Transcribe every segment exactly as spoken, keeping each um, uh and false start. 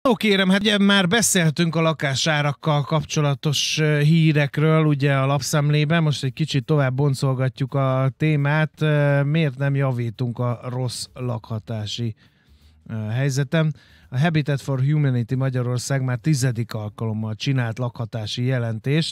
Ó, kérem, hát ugye már beszéltünk a lakásárakkal kapcsolatos hírekről, ugye a lapszemlében, most egy kicsit tovább boncolgatjuk a témát, miért nem javítunk a rossz lakhatási helyzetem. A Habitat for Humanity Magyarország már tizedik alkalommal csinált lakhatási jelentést,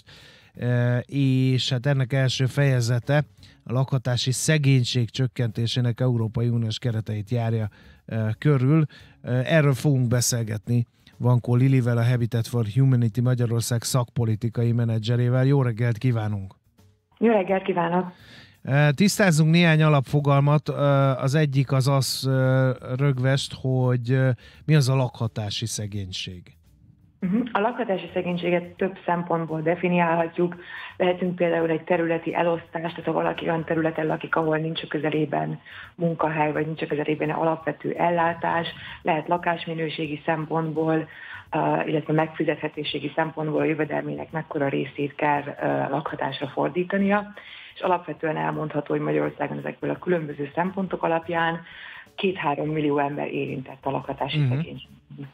és hát ennek első fejezete a lakhatási szegénység csökkentésének Európai Uniós kereteit járja körül. Erről fogunk beszélgetni Vankó Lilivel, a Habitat for Humanity Magyarország szakpolitikai menedzserével. Jó reggelt kívánunk! Jó reggelt kívánok! Tisztázzunk néhány alapfogalmat. Az egyik az az rögvest, hogy mi az a lakhatási szegénység. A lakhatási szegénységet több szempontból definiálhatjuk. Lehetünk például egy területi elosztást, tehát ha valaki olyan területen lakik, ahol nincs a közelében munkahely, vagy nincs a közelében alapvető ellátás, lehet lakásminőségi szempontból, illetve megfizethetőségi szempontból a jövedelmének mekkora részét kell lakhatásra fordítania, és alapvetően elmondható, hogy Magyarországon ezekből a különböző szempontok alapján két-három millió ember érintett a lakhatási uh-huh. szegénység.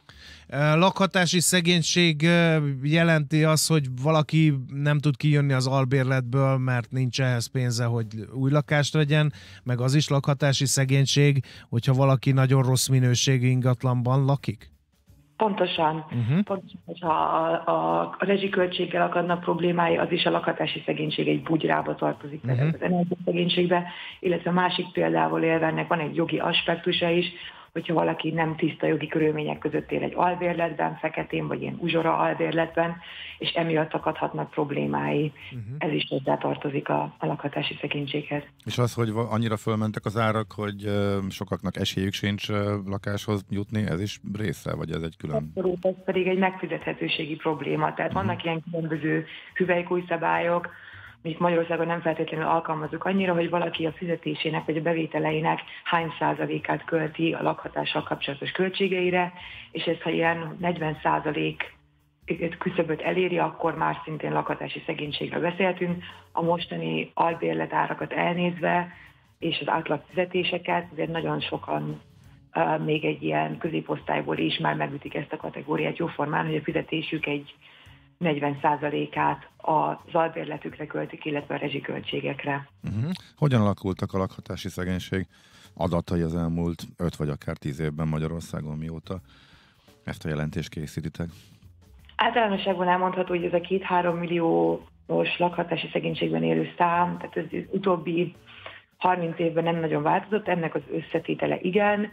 Lakhatási szegénység jelenti az, hogy valaki nem tud kijönni az albérletből, mert nincs ehhez pénze, hogy új lakást vegyen, meg az is lakhatási szegénység, hogyha valaki nagyon rossz minőségű ingatlanban lakik? Pontosan. Uh-huh. Pontosan, hogyha a, a, a rezsiköltséggel akadnak problémái, az is a lakhatási szegénység egy bugyrába tartozik, uh-huh. az energiaszegénységbe, illetve másik példával élve ennek van egy jogi aspektusa is, hogyha valaki nem tiszta jogi körülmények között él egy albérletben, feketén vagy ilyen uzsora albérletben, és emiatt akadhatnak problémái. Uh-huh. Ez is hozzátartozik a, a lakhatási szegénységhez. És az, hogy annyira fölmentek az árak, hogy sokaknak esélyük sincs lakáshoz jutni, ez is része, vagy ez egy külön? Abszolút, ez pedig egy megfizethetőségi probléma. Tehát uh-huh. vannak ilyen különböző hüvelykúj szabályok, amik Magyarországon nem feltétlenül alkalmazunk annyira, hogy valaki a fizetésének vagy a bevételeinek hány százalékát költi a lakhatással kapcsolatos költségeire, és ez, ha ilyen negyven százalék küszöböt eléri, akkor már szintén lakhatási szegénységről beszéltünk. A mostani albérletárakat elnézve, és az átlag fizetéseket, azért nagyon sokan uh, még egy ilyen középosztályból is már megütik ezt a kategóriát jóformán, hogy a fizetésük egy negyven százalékát az albérletükre költik, illetve a rezsiköltségekre. Uh-huh. Hogyan alakultak a lakhatási szegénység adatai az elmúlt öt vagy akár tíz évben Magyarországon, mióta ezt a jelentést készítitek? Általánosságban elmondható, hogy ez a két-három milliós lakhatási szegénységben élő szám, tehát az utóbbi harminc évben nem nagyon változott, ennek az összetétele igen.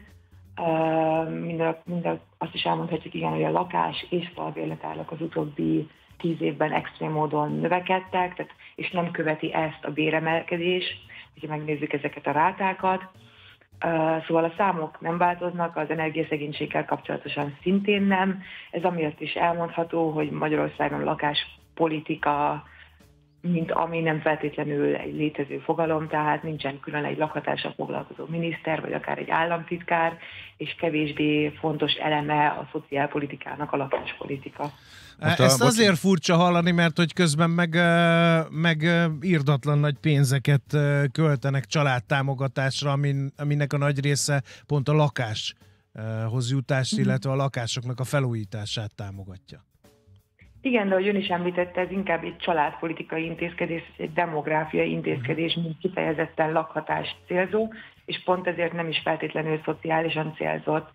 Uh, minden, minden, azt is elmondhatjuk, igen, hogy a lakás és az albérletárak az utóbbi tíz évben extrém módon növekedtek, tehát, és nem követi ezt a béremelkedés, hogyha megnézzük ezeket a rátákat. Uh, szóval a számok nem változnak, az energiaszegénységgel kapcsolatosan szintén nem. Ez amiatt is elmondható, hogy Magyarországon a lakáspolitika, mint ami nem feltétlenül egy létező fogalom, tehát nincsen külön egy lakhatással foglalkozó miniszter, vagy akár egy államtitkár, és kevésbé fontos eleme a szociálpolitikának a lakáspolitika. Most a, Ezt azért bocs... furcsa hallani, mert hogy közben meg, meg irdatlan nagy pénzeket költenek családtámogatásra, amin, aminek a nagy része pont a lakáshoz jutást, illetve a lakásoknak a felújítását támogatja. Igen, de ahogy ön is említette, ez inkább egy családpolitikai intézkedés, egy demográfiai intézkedés, mint kifejezetten lakhatást célzó, és pont ezért nem is feltétlenül szociálisan célzott.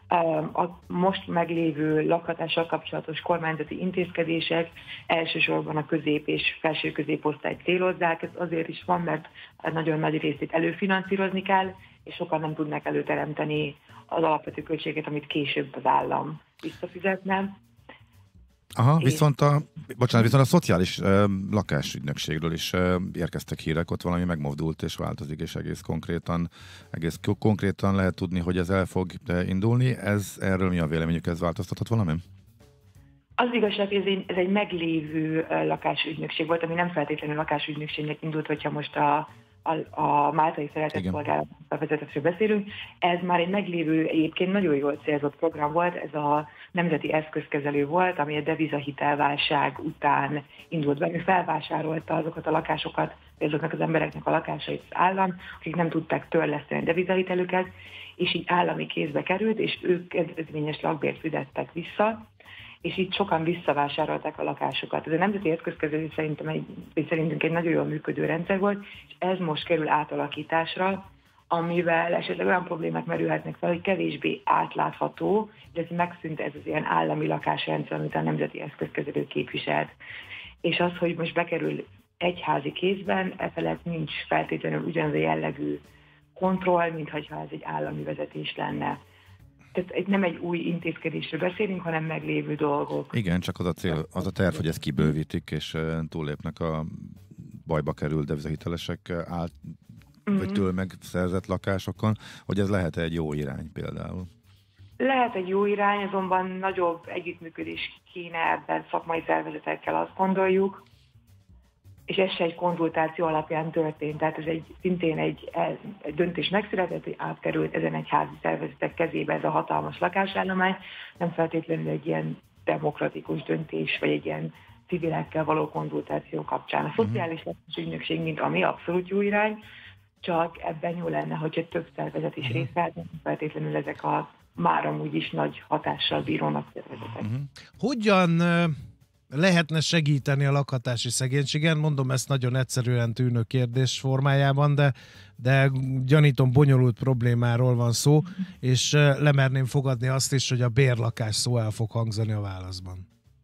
A most meglévő lakhatással kapcsolatos kormányzati intézkedések elsősorban a közép- és felső középosztályt célozzák. Ez azért is van, mert nagyon nagy részét előfinanszírozni kell, és sokan nem tudnak előteremteni az alapvető költséget, amit később az állam visszafizetne. Aha, viszont a, bocsánat, viszont a szociális uh, lakásügynökségről is uh, érkeztek hírek, ott valami megmozdult és változik, és egész konkrétan, egész konkrétan lehet tudni, hogy ez el fog indulni. Ez, erről mi a véleményük, ez változtathat valamin? Az igazság, hogy ez egy, ez egy meglévő uh, lakásügynökség volt, ami nem feltétlenül lakásügynökségnek indult, hogyha most a a, a Máltai Szeretetszolgálat vezetésről beszélünk. Ez már egy meglévő, egyébként nagyon jól célzott program volt, ez a nemzeti eszközkezelő volt, ami a devizahitelválság után indult be. Ő felvásárolta azokat a lakásokat, azoknak az embereknek a lakásait az állam, akik nem tudták törleszteni a devizahitelüket, és így állami kézbe került, és ők kedvezményes lakbért fizettek vissza, és így sokan visszavásárolták a lakásokat. Ez a nemzeti eszközkezelés szerintem egy, szerintünk egy nagyon jól működő rendszer volt, és ez most kerül átalakításra, amivel esetleg olyan problémák merülhetnek fel, hogy kevésbé átlátható, de ez megszűnt ez az ilyen állami lakásrendszer, amit a nemzeti eszközkezelő képviselt. És az, hogy most bekerül egyházi kézben, e felett nincs feltétlenül ugyanaz a jellegű kontroll, mintha ez egy állami vezetés lenne. Tehát nem egy új intézkedésről beszélünk, hanem meglévő dolgok. Igen, csak az a cél, az a terv, hogy ezt kibővítik, és túllépnek a bajba került devizahitelesek át, mm-hmm. vagy től megszerzett lakásokon, hogy ez lehet egy jó irány például. Lehet egy jó irány, azonban nagyobb együttműködés kéne ebben szakmai szervezetekkel, azt gondoljuk, és ez se egy konzultáció alapján történt, tehát ez egy, szintén egy, egy döntés megszületett, hogy átkerült ezen egy házi szervezetek kezébe ez a hatalmas lakásállomány, nem feltétlenül egy ilyen demokratikus döntés, vagy egy ilyen civilekkel való konzultáció kapcsán. A szociális lakásügynökség, mint ami abszolút jó irány, csak ebben jó lenne, hogyha több szervezet is részt vett, nem feltétlenül ezek a már amúgy is nagy hatással bírónak szervezetek. Uh-huh. Hogyan lehetne segíteni a lakhatási szegénységen? Mondom, ezt nagyon egyszerűen tűnő kérdés formájában, de, de gyanítom bonyolult problémáról van szó, és lemerném fogadni azt is, hogy a bérlakás szó el fog hangzani a válaszban.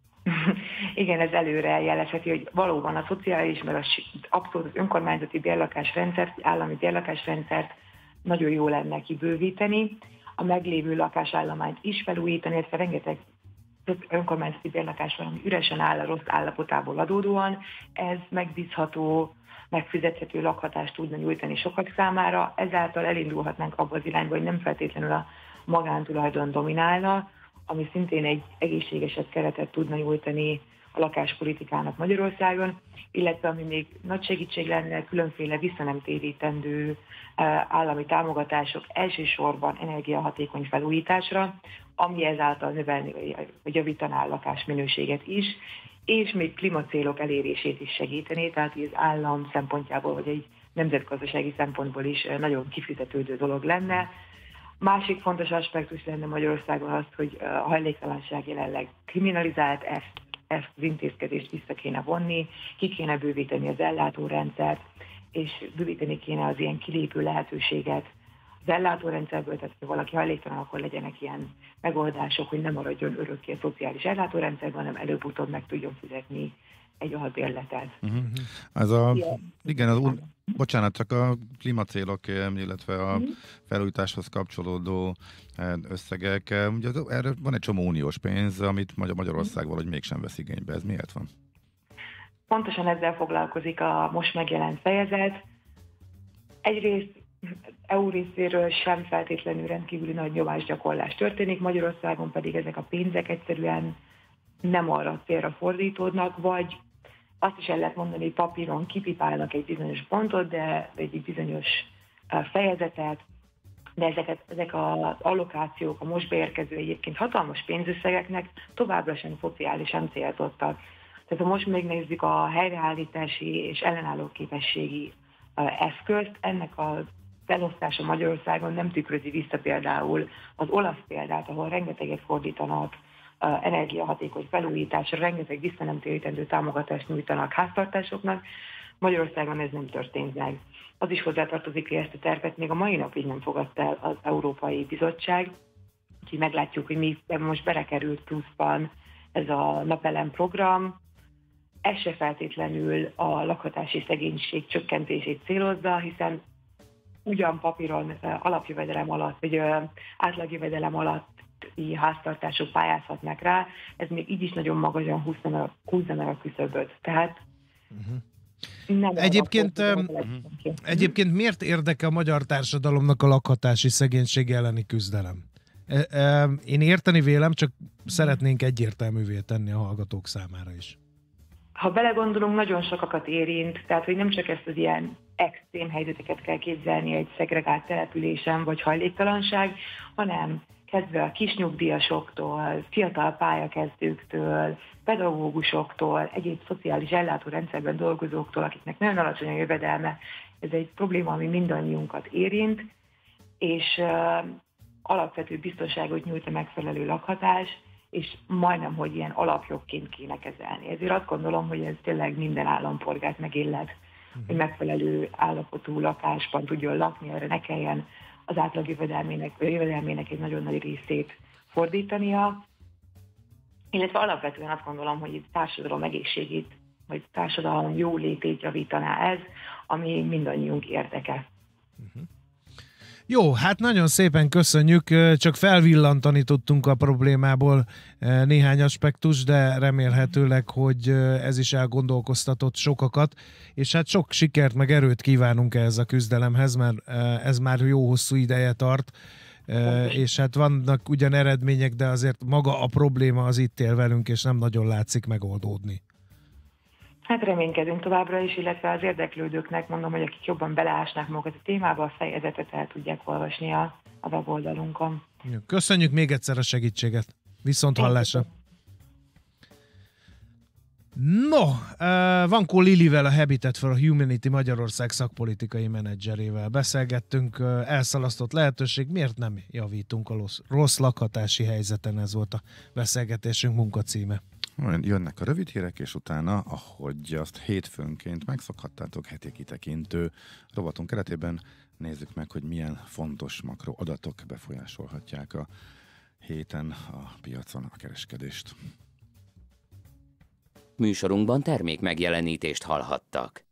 Igen, ez előre jelezheti, hogy valóban a szociális, meg az abszolút az önkormányzati bérlakásrendszert, állami bérlakásrendszert nagyon jó lenne kibővíteni, a meglévő lakásállományt is felújítani, illetve rengeteg önkormányzati bérlakás van, ami üresen áll a rossz állapotából adódóan, ez megbízható, megfizethető lakhatást tudna nyújtani sokak számára, ezáltal elindulhatnánk abba az irányba, hogy nem feltétlenül a magántulajdon dominálna, ami szintén egy egészségesebb keretet tudna nyújtani a lakáspolitikának Magyarországon, illetve ami még nagy segítség lenne, különféle visszanemtérítendő állami támogatások elsősorban energiahatékony felújításra, ami ezáltal növelni vagy javítaná a lakásminőséget is, és még klímacélok elérését is segíteni, tehát az állam szempontjából, vagy egy nemzetgazdasági szempontból is nagyon kifizetődő dolog lenne. Másik fontos aspektus lenne Magyarországon az, hogy a hajléktalanság jelenleg kriminalizált, ezt, ezt az intézkedést vissza kéne vonni, ki kéne bővíteni az ellátórendszert, és bővíteni kéne az ilyen kilépő lehetőséget az ellátórendszerből, tehát ha valaki hajléktalan, akkor legyenek ilyen megoldások, hogy nem maradjon örökké a szociális ellátórendszerben, hanem előbb-utóbb meg tudjon fizetni egy albérletet. Uh-huh. Ez a, igen, igen az, bocsánat, csak a klímacélok, illetve a uh-huh. felújításhoz kapcsolódó összegek, ugye erre van egy csomó uniós pénz, amit Magyarország valahogy mégsem vesz igénybe. Ez miért van? Pontosan ezzel foglalkozik a most megjelent fejezet. Egyrészt é u részéről sem feltétlenül rendkívüli nagy nyomásgyakorlás történik, Magyarországon pedig ezek a pénzek egyszerűen nem arra célra fordítódnak, vagy azt is el lehet mondani, hogy papíron kipipálnak egy bizonyos pontot, de egy bizonyos fejezetet, de ezeket, ezek az allokációk, a most beérkező egyébként hatalmas pénzösszegeknek továbbra sem szociálisan célzottak. Tehát ha most megnézzük a helyreállítási és ellenálló képességi eszközt, ennek a felosztása Magyarországon nem tükrözi vissza például az olasz példát, ahol rengeteget fordítanak energiahatékony felújításra, rengeteg visszanemtérítendő támogatást nyújtanak háztartásoknak. Magyarországon ez nem történt meg. Az is hozzátartozik, hogy ezt a tervet még a mai napig nem fogadta el az Európai Bizottság, úgyhogy meglátjuk, hogy mi most belekerült pluszban ez a napelem program. Ez se feltétlenül a lakhatási szegénység csökkentését célozza, hiszen ugyan papíron alapjövedelem alatt, vagy átlagjövedelem alatti háztartások pályázhatnak rá, ez még így is nagyon magasan húzza meg a küszöböt. Tehát uh-huh. nem egyébként, uh-huh. egyébként miért érdekel a magyar társadalomnak a lakhatási szegénység elleni küzdelem? Én érteni vélem, csak szeretnénk egyértelművé tenni a hallgatók számára is. Ha belegondolunk, nagyon sokakat érint, tehát hogy nem csak ezt az ilyen extrém helyzeteket kell képzelni egy szegregált településen vagy hajléktalanság, hanem kezdve a kisnyugdíjasoktól, fiatal pályakezdőktől, pedagógusoktól, egyéb szociális ellátórendszerben dolgozóktól, akiknek nagyon alacsony a jövedelme. Ez egy probléma, ami mindannyiunkat érint, és uh, alapvető biztonságot nyújt a megfelelő lakhatás, és majdnem, hogy ilyen alapjogként kéne kezelni. Ezért azt gondolom, hogy ez tényleg minden állampolgárt megillet, uh-huh. hogy megfelelő állapotú lakásban tudjon lakni, erre ne kelljen az átlag jövedelmének, jövedelmének egy nagyon nagy részét fordítania. Illetve alapvetően azt gondolom, hogy itt társadalom egészségét, vagy társadalom jólétét javítaná ez, ami mindannyiunk érdeke. Uh-huh. Jó, hát nagyon szépen köszönjük, csak felvillantani tudtunk a problémából néhány aspektus, de remélhetőleg, hogy ez is elgondolkoztatott sokakat, és hát sok sikert meg erőt kívánunk ehhez a küzdelemhez, mert ez már jó hosszú ideje tart, és hát vannak ugyan eredmények, de azért maga a probléma az itt él velünk, és nem nagyon látszik megoldódni. Hát reménykedünk továbbra is, illetve az érdeklődőknek mondom, hogy akik jobban beleásnák magukat a témába, a fejezetet el tudják olvasni a, a weboldalunkon. Köszönjük még egyszer a segítséget. Viszont hallásra. No, uh, Vankó Lilivel, a Habitat for Humanity Magyarország szakpolitikai menedzserével beszélgettünk. Uh, elszalasztott lehetőség, miért nem javítunk a rossz, rossz lakhatási helyzeten? Ez volt a beszélgetésünk munkacíme. Jönnek a rövid hírek, és utána, ahogy azt hétfőnként megszokhattátok, heti kitekintő rovatunk keretében nézzük meg, hogy milyen fontos makroadatok befolyásolhatják a héten a piacon a kereskedést. Műsorunkban termék megjelenítést hallhattak.